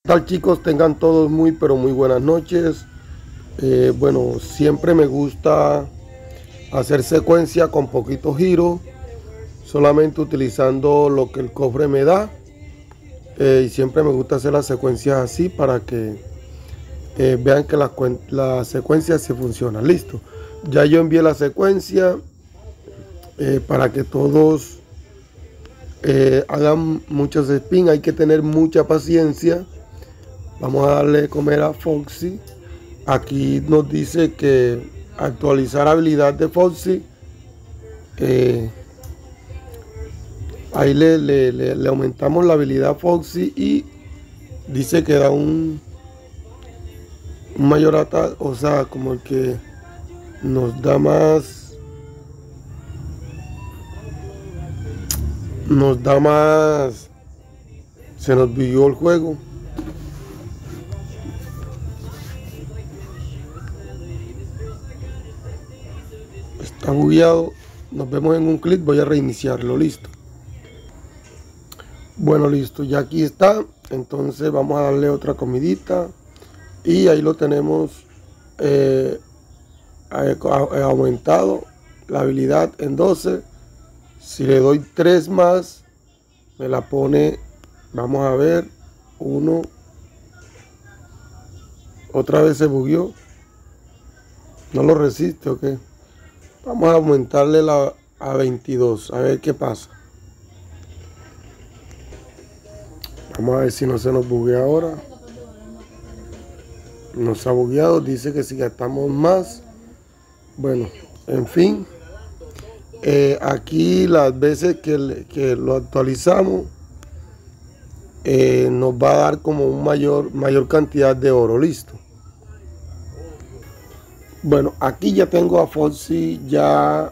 Tal chicos, tengan todos muy pero muy buenas noches. Bueno, siempre me gusta hacer secuencia con poquito giro, solamente utilizando lo que el cofre me da. Y siempre me gusta hacer las secuencias así para que vean que la secuencia sí funciona. Listo. Ya yo envié la secuencia para que todos hagan muchos spin. Hay que tener mucha paciencia. Vamos a darle de comer a Foxy. Aquí nos dice que actualizar habilidad de Foxy. Ahí le aumentamos la habilidad a Foxy y dice que da un mayor ataque, o sea, como el que nos da más, se nos vivió el juego. Está bugueado, nos vemos en un clic, voy a reiniciarlo, listo. Bueno, listo, ya aquí está, entonces vamos a darle otra comidita y ahí lo tenemos aumentado la habilidad en 12. Si le doy 3 más, me la pone, vamos a ver, 1, otra vez se bugueó, no lo resiste, ok. Vamos a aumentarle a 22, a ver qué pasa. Vamos a ver si no se nos buguea ahora. Nos ha bugueado, dice que si gastamos más. Bueno, en fin. Aquí las veces que lo actualizamos, nos va a dar como un mayor cantidad de oro, listo. Bueno, aquí ya tengo a Foxy ya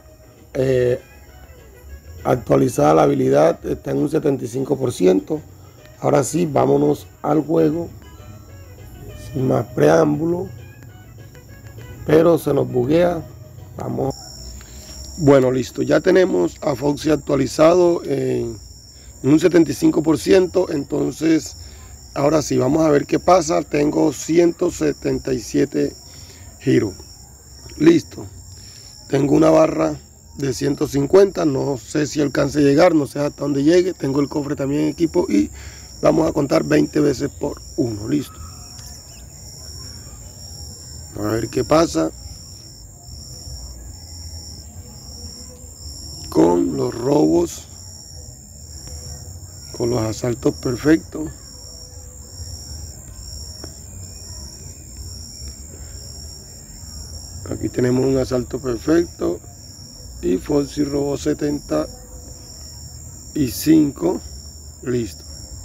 actualizada la habilidad, está en un 75%. Ahora sí, vámonos al juego, sin más preámbulo, pero se nos buguea. Vamos. Bueno, listo, ya tenemos a Foxy actualizado en un 75%, entonces ahora sí, vamos a ver qué pasa. Tengo 177 giros, listo. Tengo una barra de 150, no sé si alcance a llegar, no sé hasta dónde llegue. Tengo el cofre también en equipo y vamos a contar 20 veces por 1, listo. A ver qué pasa con los robos, con los asaltos perfectos. Aquí tenemos un asalto perfecto y Foxy robó 75, listo.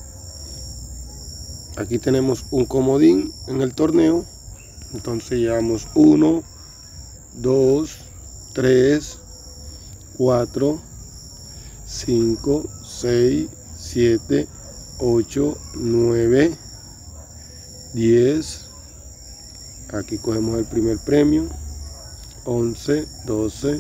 Aquí tenemos un comodín en el torneo, entonces llevamos 1, 2, 3, 4, 5, 6, 7, 8, 9, 10. Aquí cogemos el primer premio. 11, 12,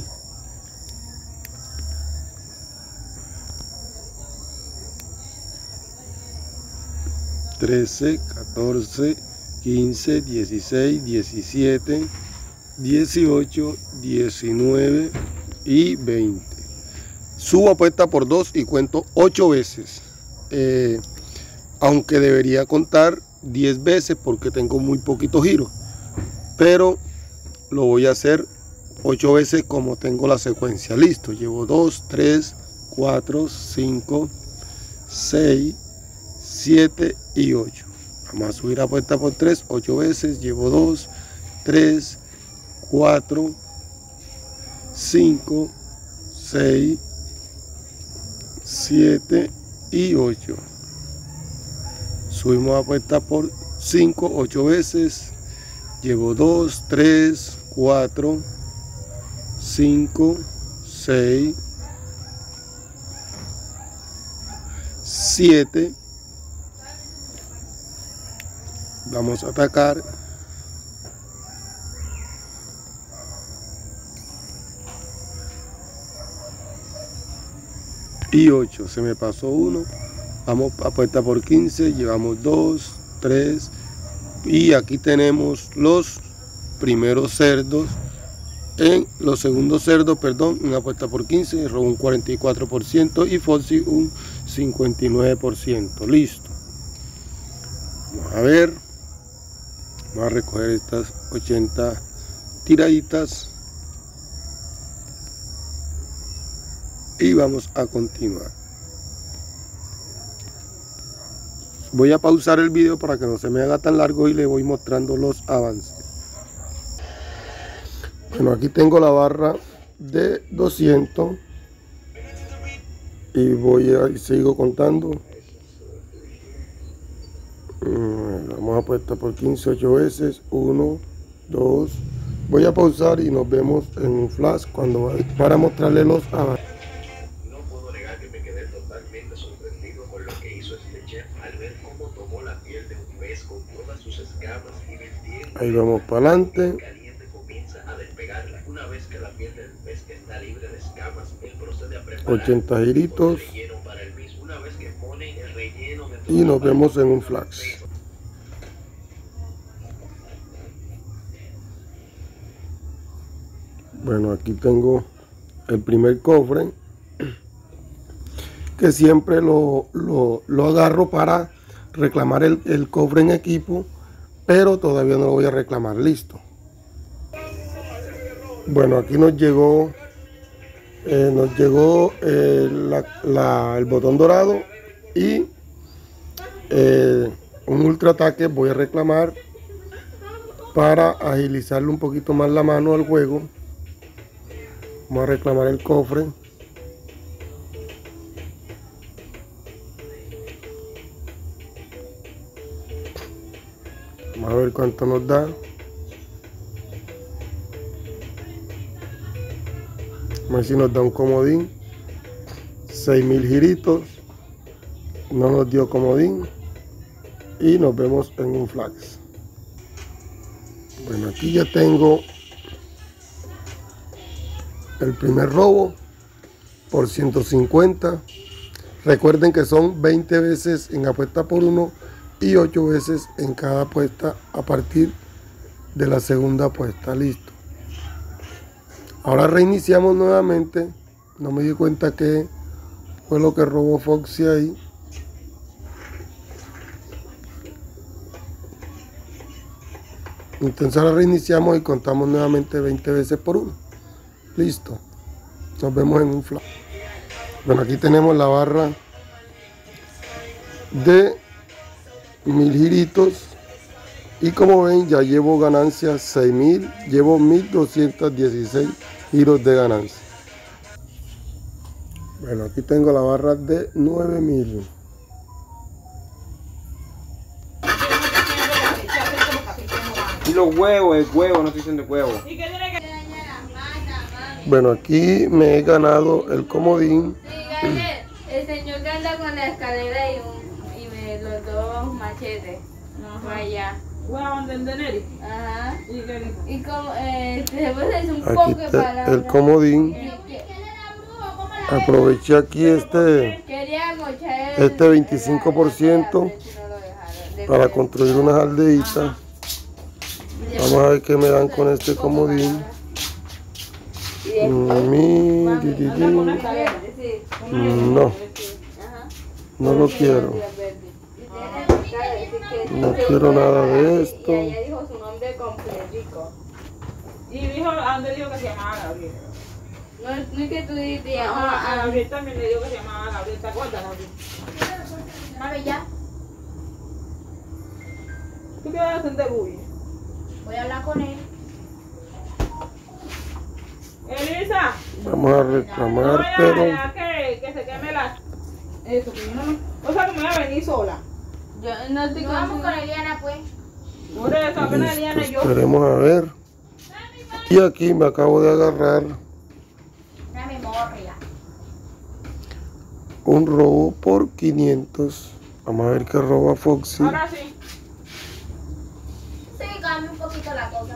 13, 14, 15, 16, 17, 18, 19 y 20. Subo apuesta por 2 y cuento 8 veces. Aunque debería contar 10 veces porque tengo muy poquito giro. Pero lo voy a hacer 8 veces como tengo la secuencia. Listo, llevo 2, 3, 4, 5, 6, 7 y 8. Vamos a subir apuesta por 3, 8 veces. Llevo 2, 3, 4, 5, 6, 7 y 8. Subimos apuesta por 5, 8 veces. Llevo 2, 3, 4, 5, 6, 7. Vamos a atacar. Y 8. Se me pasó uno. Vamos a apuesta por 15. Llevamos 2, 3. Y aquí tenemos los primeros cerdos. En los segundos cerdos, perdón, en apuesta por 15, robó un 44% y Foxy un 59%. Listo. Vamos a ver. Vamos a recoger estas 80 tiraditas. Y vamos a continuar. Voy a pausar el video para que no se me haga tan largo y le voy mostrando los avances. Bueno, aquí tengo la barra de 200 y sigo contando. Vamos a apuestar por 15, 8 veces. 1, 2. Voy a pausar y nos vemos en un flash para mostrarle los avances. No puedo negar que me quedé totalmente sorprendido con lo que hizo este chef al ver cómo tomó la piel de un pez con todas sus escamas y vertiendo. Ahí vamos para adelante. Caliente comienza a despegarla. Una vez que la piel del pez está libre de escamas, él procede a preparar 80 giritos. relleno para el mismo. Una vez que pone el relleno Y nos vemos en un flash. Bueno, aquí tengo el primer cofre, que siempre lo agarro para reclamar el cofre en equipo, pero todavía no lo voy a reclamar. Listo. Bueno, aquí nos llegó el botón dorado y un ultra ataque. Voy a reclamar para agilizarle un poquito más la mano al juego. Vamos a reclamar el cofre. Vamos a ver cuánto nos da. Vamos a ver si nos da un comodín. 6.000 giritos. No nos dio comodín. Y nos vemos en un flash. Bueno, aquí ya tengo el primer robo por 150. Recuerden que son 20 veces en apuesta por 1 y 8 veces en cada apuesta a partir de la segunda apuesta. Listo. Ahora reiniciamos nuevamente. No me di cuenta que fue lo que robó Foxy ahí. Entonces ahora reiniciamos y contamos nuevamente 20 veces por 1. Listo. Nos vemos en un flash. Bueno, aquí tenemos la barra de 1000 giritos. Y como ven, ya llevo ganancias 6000. Llevo 1216 giros de ganancia. Bueno, aquí tengo la barra de 9000. Y los huevos, el huevo, no estoy diciendo huevo. Bueno, aquí me he ganado el comodín. Dígale, el señor que anda con la escalera y los dos machetes. Fue allá. Huevón de Neri. Ajá. ¿Y qué dijo? Y como después es un Aquí poco de está palabras. el comodín. Aproveché aquí Quería mochar este 25% para construir unas aldeitas. Vamos a ver qué me dan con este comodín. No, no lo quiero. No quiero nada de esto. Ella dijo su nombre completico. Y dijo, ¿a dónde dijo que se llamaba Gabriel? No es que tú dices, A Gabriel también le dijo que se llamaba Gabriel. ¿Te acuerdas, Gabriel? ¿sabe ya? ¿Tú qué vas a hacer de bullying? Voy a hablar con él. Elisa, Vamos a no reclamar, vayas a pero dejar que se queme la... Eso, que yo no... O sea, que me voy a venir sola. Yo no estoy Vamos con Eliana, pues. Por eso, apenas listo, Eliana y yo... esperemos a ver. Y aquí me acabo de agarrar Una memoria. un robo por 500. Vamos a ver qué roba Foxy. Ahora sí. Sí, cambia un poquito la cosa.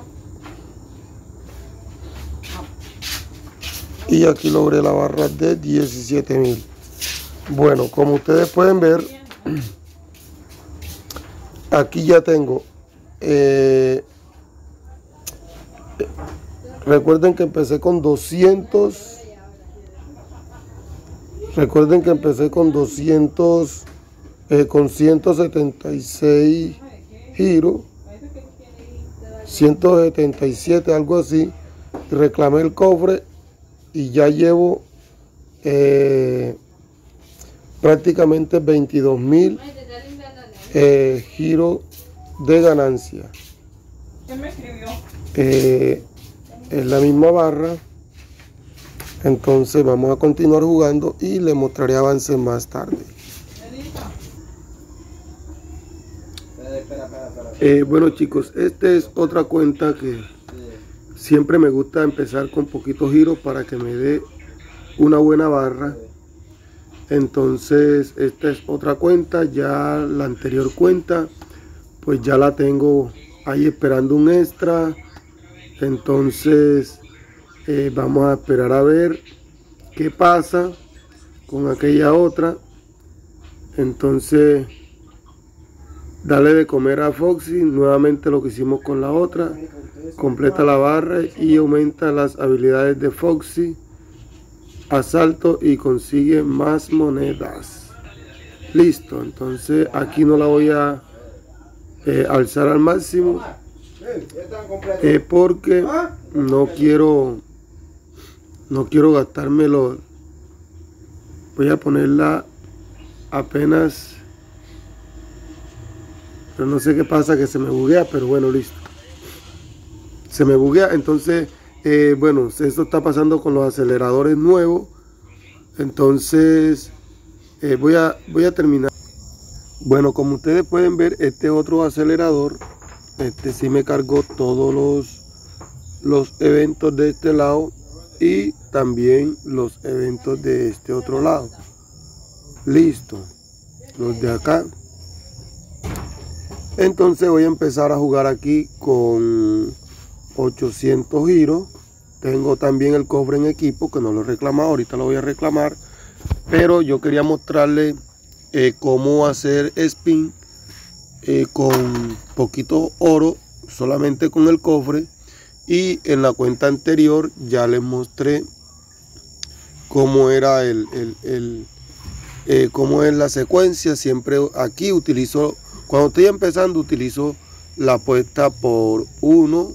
Y aquí logré la barra de 17.000. Bueno, como ustedes pueden ver, aquí ya tengo. Recuerden que empecé con 200. Recuerden que empecé con 200, con 176 giros, 177, algo así. Reclamé el cofre y ya llevo prácticamente 22.000 giros de ganancia. ¿Quién me escribió? En la misma barra. Entonces vamos a continuar jugando y les mostraré avances más tarde. Bueno chicos, esta es otra cuenta que siempre me gusta empezar con poquitos giros para que me dé una buena barra. Entonces esta es otra cuenta, ya la anterior cuenta pues ya la tengo ahí esperando un extra. Entonces vamos a esperar a ver qué pasa con aquella otra. Entonces dale de comer a Foxy, nuevamente lo que hicimos con la otra. Completa la barra y aumenta las habilidades de Foxy. Asalto y consigue más monedas. Listo, entonces aquí no la voy a alzar al máximo porque no quiero gastármelo. Voy a ponerla apenas, pero no sé qué pasa, que se me buguea, pero bueno, listo, se me buguea. Entonces bueno, esto está pasando con los aceleradores nuevos. Entonces voy a terminar. Bueno, como ustedes pueden ver, este otro acelerador, sí me cargó todos los eventos de este lado y también los eventos de este otro lado. Listo, los de acá. Entonces voy a empezar a jugar aquí con 800 giros. Tengo también el cofre en equipo que no lo he reclamado, ahorita lo voy a reclamar, pero yo quería mostrarles cómo hacer spin con poquito oro, solamente con el cofre. Y en la cuenta anterior ya les mostré cómo era cómo es la secuencia. Siempre aquí utilizo, cuando estoy empezando, utilizo la apuesta por 1,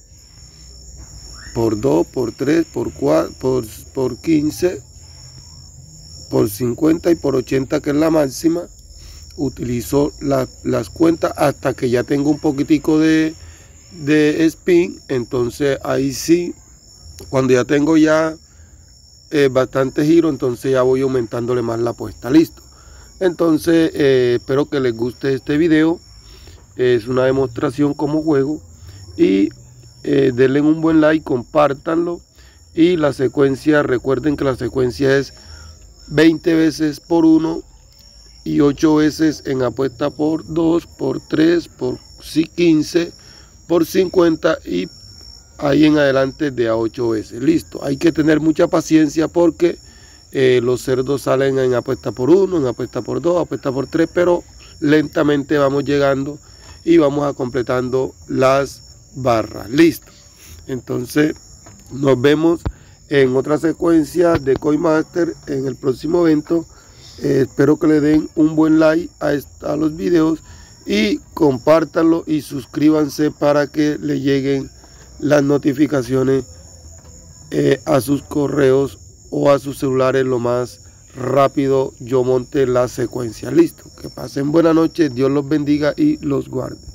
por 2, por 3, por 4, por 15, por 50 y por 80, que es la máxima. Utilizo las cuentas hasta que ya tengo un poquitico de spin. Entonces ahí sí, cuando ya tengo ya bastante giro, entonces ya voy aumentándole más la apuesta. Listo. Entonces espero que les guste este video. Es una demostración cómo juego. Y denle un buen like, compártanlo. Y la secuencia, recuerden que la secuencia es 20 veces por 1 y 8 veces en apuesta por 2, por 3, por 15, por 50 y ahí en adelante de a 8 veces. Listo, hay que tener mucha paciencia porque los cerdos salen en apuesta por 1, en apuesta por 2, apuesta por 3, pero lentamente vamos llegando y vamos a completando las barras. Listo, entonces nos vemos en otra secuencia de Coinmaster en el próximo evento. Espero que le den un buen like a los videos y compártanlo y suscríbanse para que le lleguen las notificaciones a sus correos o a sus celulares lo más rápido yo monte la secuencia. Listo, que pasen buena noche, Dios los bendiga y los guarde.